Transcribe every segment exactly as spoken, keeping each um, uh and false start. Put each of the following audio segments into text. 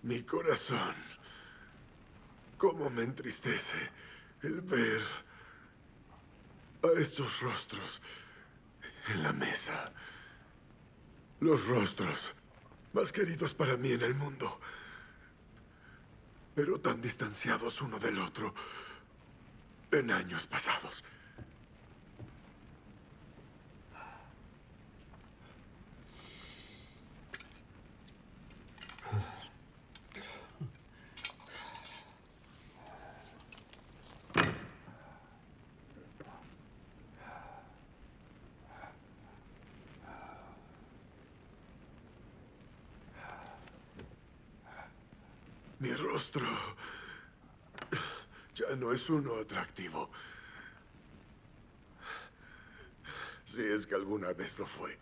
Mi corazón. Cómo me entristece el ver a estos rostros en la mesa. Los rostros más queridos para mí en el mundo, pero tan distanciados uno del otro en años pasados. Mi rostro ya no es uno atractivo. Si es que alguna vez lo fue.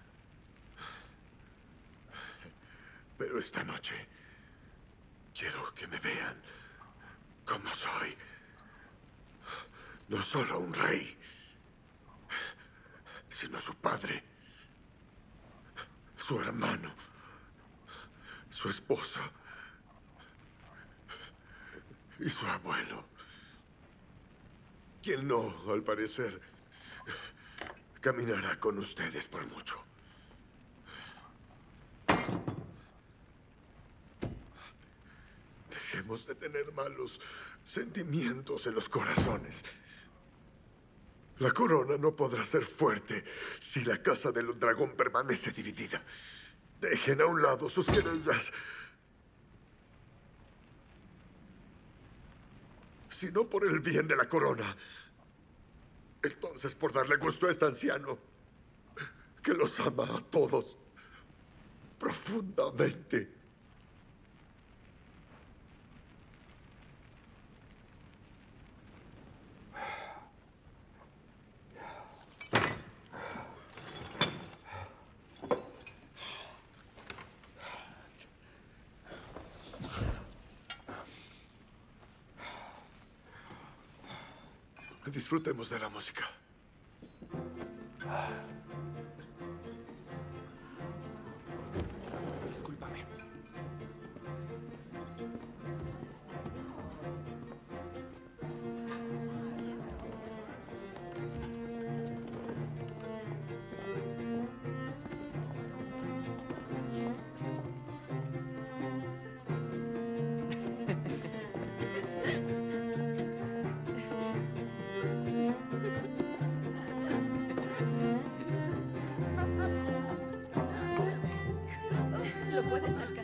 Pero esta noche quiero que me vean como soy. No solo un rey, sino su padre, su hermano, su esposa y su abuelo. Quien no, al parecer, caminará con ustedes por mucho. Dejemos de tener malos sentimientos en los corazones. La corona no podrá ser fuerte si la casa del dragón permanece dividida. Dejen a un lado sus querellas. Si no por el bien de la corona, entonces por darle gusto a este anciano que los ama a todos profundamente. Disfrutemos de la música. Discúlpame. Lo puedes sacar.